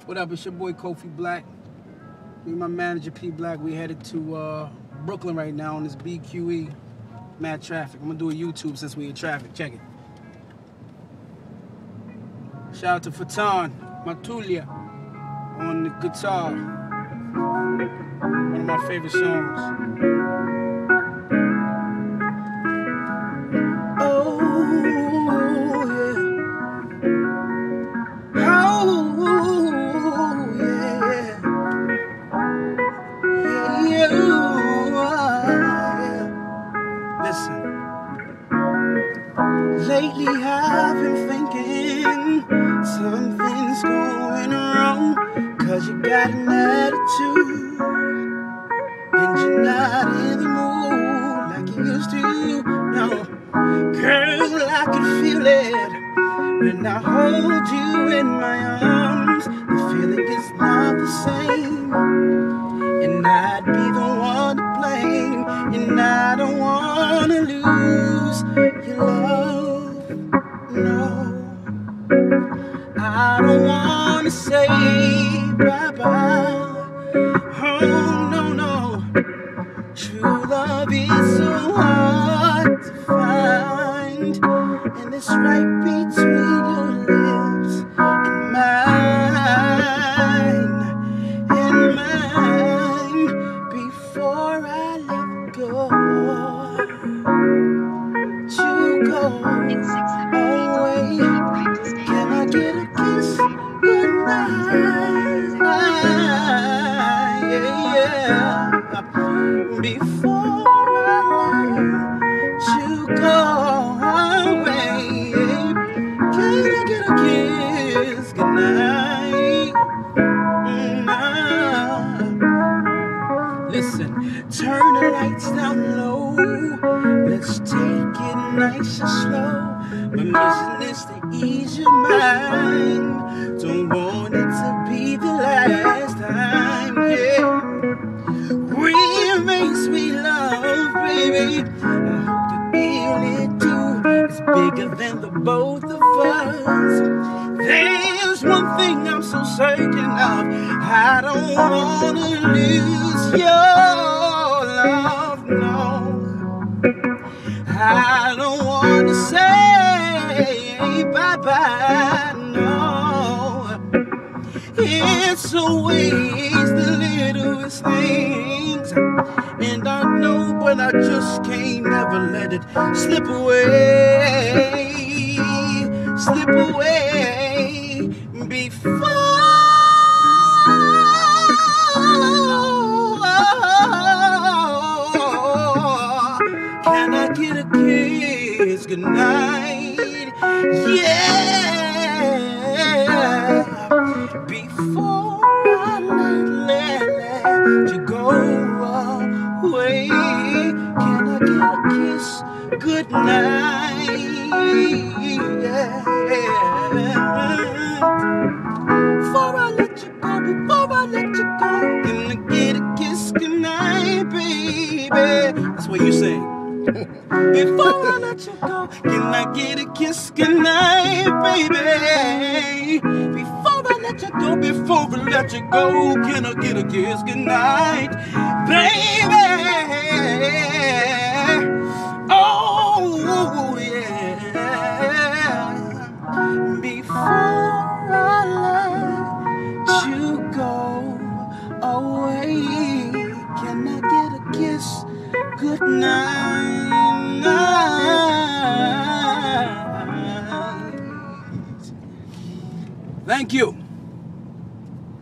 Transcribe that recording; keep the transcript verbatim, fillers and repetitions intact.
What up? It's your boy Kofi Black. Me and my manager P Black. We headed to uh, Brooklyn right now on this B Q E. Mad traffic. I'm gonna do a YouTube since we in traffic. Check it. Shout out to Fatan Matulia on the guitar. One of my favorite songs. Oh yeah. Oh yeah. Yeah, yeah. Listen. Lately I've been thinking something's going wrong, 'cause you got an attitude and you're not in the mood like you used to. No, girl, I can feel it when I hold you in my arms. The feeling is not the same, and I'd be the one to blame, and I don't want to lose your love, no. I don't want to say bye-bye, oh no, no. True love is so hard to find, and it's right between your lips and mine, and mine. Before I let go, to go away, can I get a kiss goodnight? Yeah, yeah. Before I let you go away, can I get a kiss goodnight? Mm-hmm. Listen, turn the lights down low. Let's take it nice and slow. My mission is to ease your mind. Don't want it to be the last time, yeah. We make sweet love, baby. I hope you feel it too. It's bigger than the both of us. There's one thing I'm so certain of. I don't want to lose your love, no. I don't want to say bye-bye, no. It's always the littlest things, and I know, but I just can't never let it slip away, slip away before. Can I get a kiss goodnight? Yeah. Before I let, let, let you go away, can I get a kiss goodnight? Yeah. Before I let you go, before I let you go, can I get a kiss goodnight, baby? That's what you say. Before I let you go, can I get a kiss goodnight, baby? Before I let you go, before I let you go, can I get a kiss goodnight, baby? Oh, yeah. Before I let you go away, can I get a kiss goodnight? Thank you.